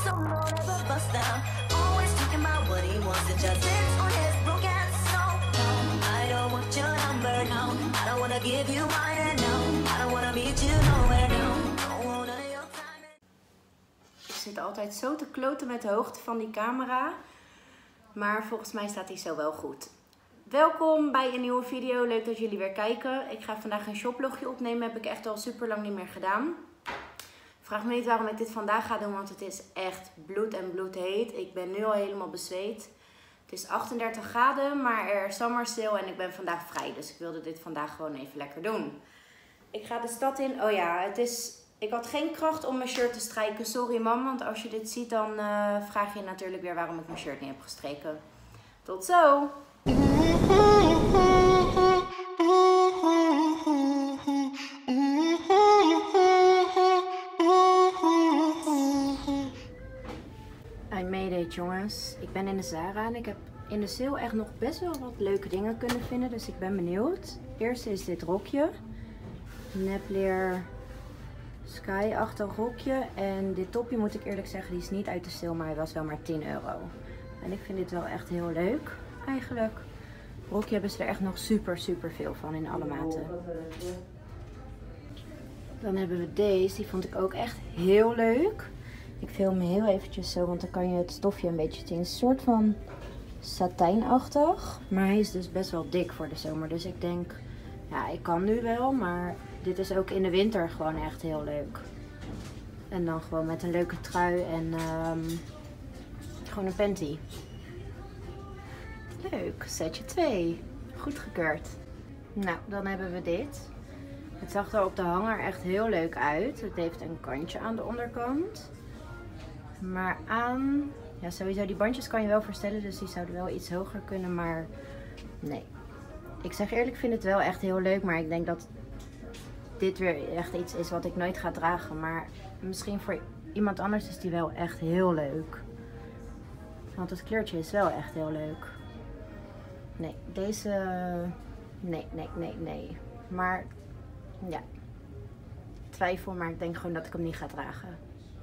so don't ever bust down. Always talking about what he wants and just sits on his broke ass. So no, I don't want your number, no. I don't wanna give you mine, no. I don't wanna meet you nowhere, no. Don't want none of your time. Ik zit altijd zo te kloten met de hoogte van die camera. Maar volgens mij staat die zo wel goed. Welkom bij een nieuwe video. Leuk dat jullie weer kijken. Ik ga vandaag een shoplogje opnemen. Heb ik echt al super lang niet meer gedaan. Vraag me niet waarom ik dit vandaag ga doen, want het is echt bloed en bloedheet. Ik ben nu al helemaal bezweet. Het is 38 graden, maar er is summer sale en ik ben vandaag vrij. Dus ik wilde dit vandaag gewoon even lekker doen. Ik ga de stad in. Oh ja, ik had geen kracht om mijn shirt te strijken. Sorry mam, want als je dit ziet dan vraag je natuurlijk weer waarom ik mijn shirt niet heb gestreken. Tot zo! I made it, jongens. Ik ben in de Zara en ik heb in de sale echt nog best wel wat leuke dingen kunnen vinden. Dus ik ben benieuwd. Eerst is dit rokje. Nepleer Sky-achtig rokje. En dit topje, moet ik eerlijk zeggen, die is niet uit de sale, maar hij was wel maar 10 euro. En ik vind dit wel echt heel leuk, eigenlijk. Rokje hebben ze er echt nog super veel van in alle maten. Dan hebben we deze, die vond ik ook echt heel leuk. Ik film heel eventjes zo, want dan kan je het stofje een beetje zien. Het is een soort van satijnachtig, maar hij is dus best wel dik voor de zomer. Dus ik denk, ja, ik kan nu wel, maar dit is ook in de winter gewoon echt heel leuk. En dan gewoon met een leuke trui en gewoon een panty. Leuk, setje 2. Goedgekeurd. Nou, dan hebben we dit. Het zag er op de hanger echt heel leuk uit. Het heeft een kantje aan de onderkant. Maar aan... Ja, sowieso die bandjes kan je wel verstellen, dus die zouden wel iets hoger kunnen, maar nee. Ik zeg eerlijk, ik vind het wel echt heel leuk, maar ik denk dat dit weer echt iets is wat ik nooit ga dragen. Maar misschien voor iemand anders is die wel echt heel leuk. Want het kleurtje is wel echt heel leuk. Nee, deze... Nee. Maar ja, twijfel, maar ik denk gewoon dat ik hem niet ga dragen.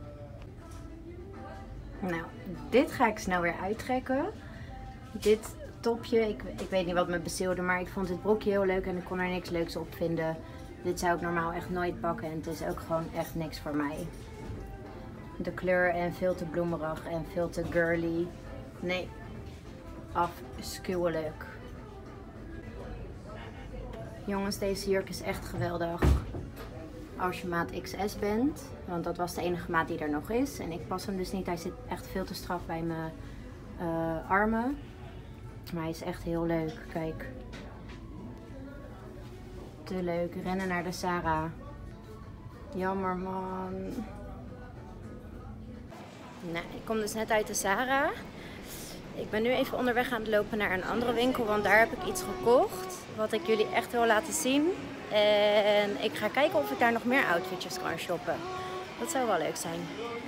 Nou, dit ga ik snel weer uittrekken. Dit topje, ik weet niet wat me bezielde, maar ik vond dit broekje heel leuk en ik kon er niks leuks op vinden. Dit zou ik normaal echt nooit pakken en het is ook gewoon echt niks voor mij. De kleur en veel te bloemerig en veel te girly. Nee, afschuwelijk. Jongens, deze jurk is echt geweldig. Als je maat XS bent, want dat was de enige maat die er nog is. En ik pas hem dus niet, hij zit echt veel te strak bij mijn armen. Maar hij is echt heel leuk, kijk. Te leuk, rennen naar de Zara. Jammer man. Nou, ik kom dus net uit de Zara. Ik ben nu even onderweg aan het lopen naar een andere winkel, want daar heb ik iets gekocht. Wat ik jullie echt wil laten zien. En ik ga kijken of ik daar nog meer outfitjes kan shoppen. Dat zou wel leuk zijn.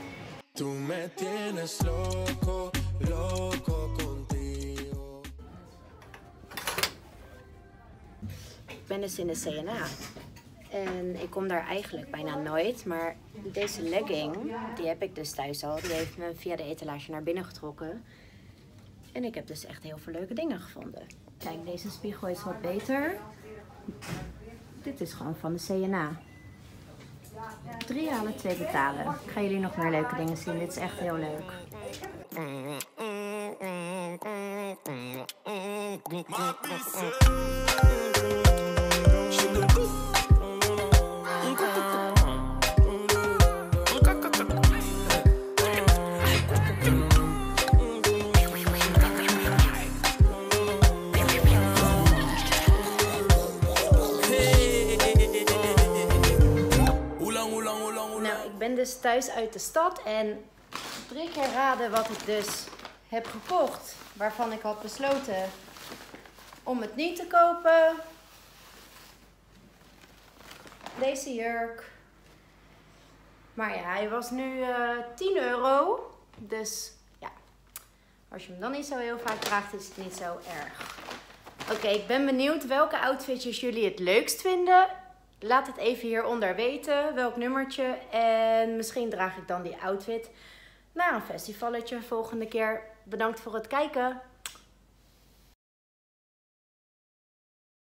Ik ben dus in de C&A. En ik kom daar eigenlijk bijna nooit. Maar deze legging, die heb ik dus thuis al. Die heeft me via de etalage naar binnen getrokken. En ik heb dus echt heel veel leuke dingen gevonden. Kijk, deze spiegel is wat beter. Dit is gewoon van de C&A. 3 halen, 2 betalen. Ik ga jullie nog meer leuke dingen zien. Dit is echt heel leuk. Ik ben dus thuis uit de stad en 3 keer raden wat ik dus heb gekocht. Waarvan ik had besloten om het niet te kopen. Deze jurk. Maar ja, hij was nu 10 euro. Dus ja, als je hem dan niet zo heel vaak draagt, is het niet zo erg. Oké, ik ben benieuwd welke outfitjes jullie het leukst vinden. Laat het even hieronder weten, welk nummertje. En misschien draag ik dan die outfit. Nou, een festivalletje volgende keer. Bedankt voor het kijken.